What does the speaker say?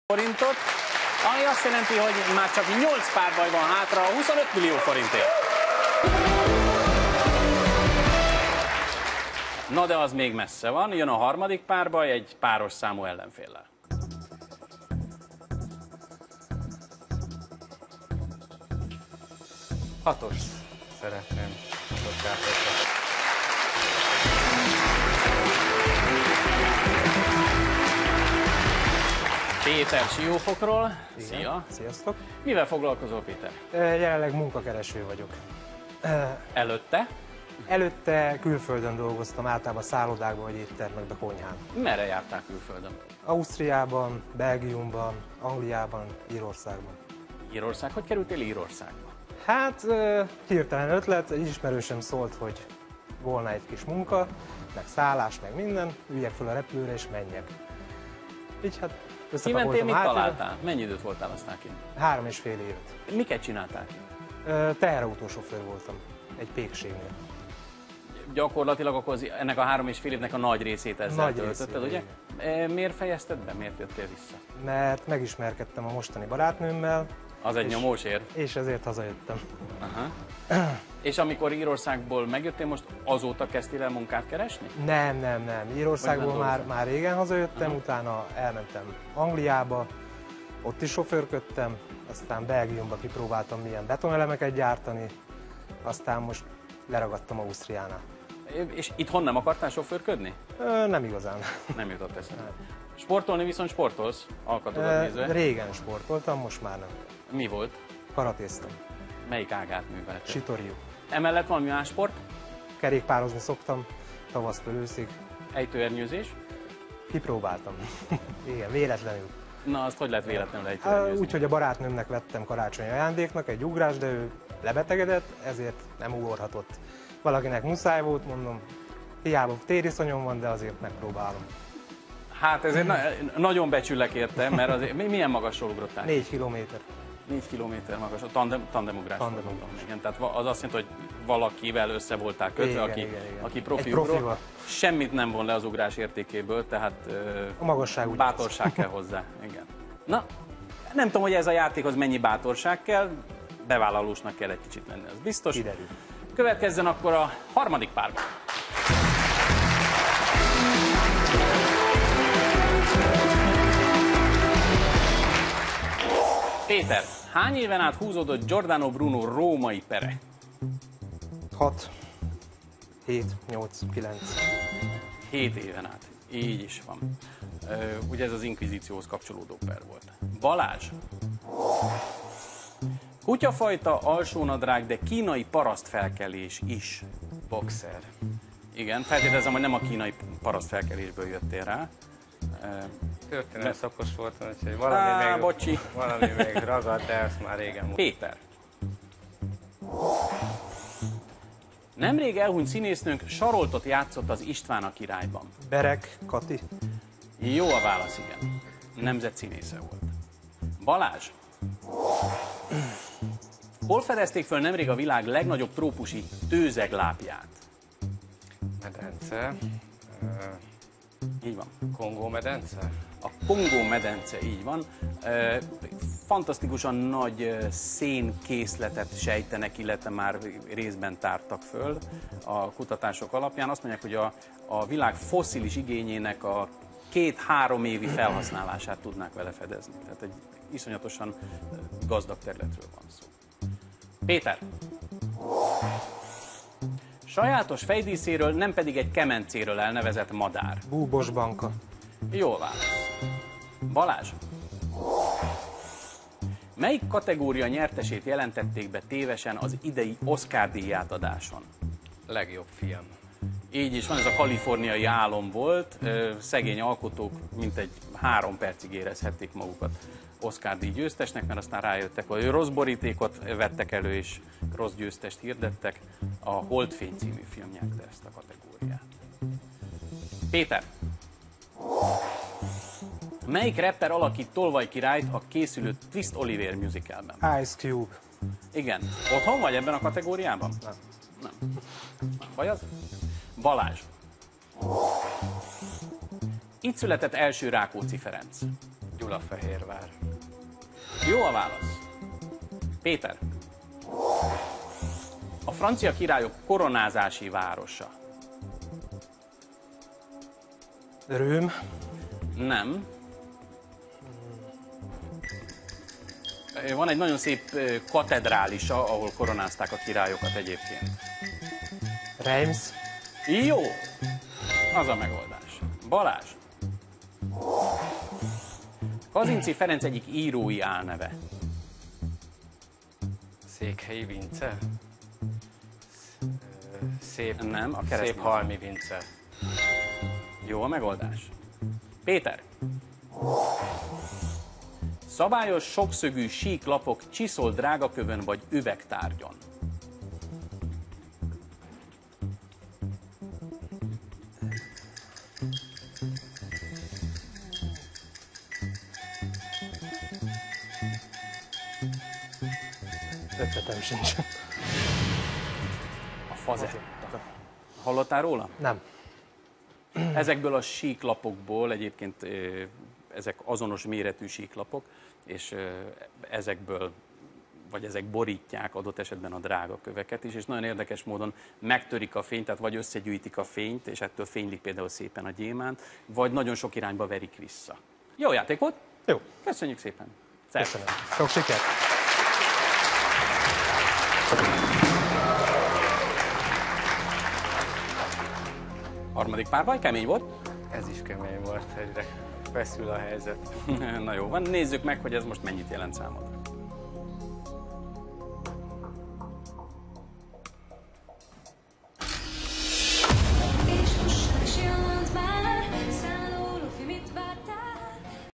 forintot, ami azt jelenti, hogy már csak 8 párbaj van hátra 25 millió forintért. Na de az még messze van, jön a harmadik párbaj egy páros számú ellenféllel. Hatos szeretném. Péter Siófokról. Szia! Sziasztok! Mivel foglalkozol, Péter? Jelenleg munkakereső vagyok. Előtte? Előtte külföldön dolgoztam, általában szállodákban vagy éttermekben, konyhán. Merre jártál külföldön? Ausztriában, Belgiumban, Angliában, Írországban. Írország? Hogy kerültél Írországba? Hát hirtelen ötlet, egy ismerősöm szólt, hogy volna egy kis munka, meg szállás, meg minden, üljek fel a repülőre és menjek. Így hát Kimentél, mit találtál? Mennyi időt voltál aztán kint? 3,5 évet. Miket csináltál kint? Teherautósofőr voltam, egy pékségnél. Gyakorlatilag akkor ennek a 3,5 évnek a nagy részét ezzel töltötted, ugye? Igen. Miért fejezted be? Miért jöttél vissza? Mert megismerkedtem a mostani barátnőmmel. Az egy nyomós ér. És ezért hazajöttem. Aha. És amikor Írországból megjöttél, most azóta kezdtél el munkát keresni? Nem. Írországból már régen hazajöttem, utána elmentem Angliába, ott is sofőrködtem, aztán Belgiumba kipróbáltam milyen betonelemeket gyártani, aztán most leragadtam Ausztriánál. És itthon nem akartál sofőrködni? Nem igazán. Nem jutott eszembe. Sportolni viszont sportolsz, alkatodat nézve. Régen sportoltam, most már nem. Mi volt? Karatéztam. Melyik ágát művelted? Sitoriu. Emellett valami más sport? Kerékpározni szoktam, tavasztól őszig. Ejtőernyőzés? Kipróbáltam. Igen, véletlenül. Na, azt hogy lehet véletlenül ejtőernyőzni? Úgyhogy a barátnőmnek vettem karácsonyi ajándéknak egy ugrás, de ő lebetegedett, ezért nem ugorhatott. Valakinek muszáj volt, mondom, hiába tériszonyom van, de azért megpróbálom. Hát ezért nagyon becsüllek érte, mert azért milyen magasról ugrottál? 4 kilométer. 4 kilométer magas, a tandemugrás. Igen, tehát az azt jelenti, hogy valakivel össze voltál kötve, igen. aki profi ugró. Semmit nem von le az ugrás értékéből, tehát a magasság bátorság kell hozzá. Igen. Na, nem tudom, hogy ez a játékhoz mennyi bátorság kell, bevállalósnak kell egy kicsit lenni, ez biztos. Kiderül. Következzen akkor a harmadik párban. Péter, hány éven át húzódott Giordano Bruno római pere? 6, 7, 8, 9. 7 éven át. Így is van. Ugye ez az inkvizícióhoz kapcsolódó per volt. Balázs. Kutyafajta, alsónadrág, de kínai parasztfelkelés is. Boxer. Igen, feltételezem, hogy nem a kínai parasztfelkelésből jöttél rá. Történelmi szakos voltam, úgyhogy valami még ragad, de ezt már régen volt. Péter. Nemrég elhunyt színésznőnk Saroltot játszott az István a királyban. Berek, Kati. Jó a válasz, igen. Nemzet színésze volt. Balázs. Hol fedezték föl nemrég a világ legnagyobb trópusi tőzeglápját? Medence. Így van. Kongó medence? A Kongó medence, így van. Fantasztikusan nagy szénkészletet sejtenek, illetve már részben tártak föl a kutatások alapján. Azt mondják, hogy a világ fosszilis igényének a 2-3 évi felhasználását tudnák vele fedezni. Tehát egy iszonyatosan gazdag területről van szó. Péter. Sajátos fejdíszéről, nem pedig egy kemencéről elnevezett madár. Búbos banka. Jó válasz. Balázs. Melyik kategória nyertesét jelentették be tévesen az idei Oscar-díj átadáson? Legjobb film. Így is van, ez a kaliforniai álom volt. Szegény alkotók mintegy 3 percig érezhették magukat Oscar-díj győztesnek, mert aztán rájöttek, hogy rossz borítékot vettek elő, és rossz győztest hirdettek. A Holdfény című film nyerte ezt a kategóriát. Péter. Melyik rapper alakít Tolvaj királyt a készülő Twist Oliver musicalben? Ice Cube. Igen. Otthon vagy ebben a kategóriában? Nem. Vagy az? Balázs. Itt született első Rákóczi Ferenc. Gyulafehérvár. Jó a válasz. Péter. A francia királyok koronázási városa. Röhm. Nem. Van egy nagyon szép katedrálisa, ahol koronázták a királyokat egyébként. Reims. Jó! Az a megoldás. Balázs. Kazinczy Ferenc egyik írói álneve. Székhelyi Vince. Szép, nem, a Széphalmi Vince. Jó a megoldás. Péter. Szabályos sokszögű síklapok csiszolt drágakövön vagy üvegtárgyon. Ötletem sincs. A fazetta. Hallottál róla? Nem. Ezekből a síklapokból egyébként ezek azonos méretű síklapok, és ezekből, vagy ezek borítják adott esetben a drága köveket is, és nagyon érdekes módon megtörik a fényt, tehát vagy összegyűjtik a fényt, és ettől fénylik például szépen a gyémánt, vagy nagyon sok irányba verik vissza. Jó játék volt? Jó. Köszönjük szépen! Köszönöm. Sok sikert! Harmadik párbaj, kemény volt? Ez is kemény volt, egyre feszül a helyzet. Na jó van, nézzük meg, hogy ez most mennyit jelent számodra.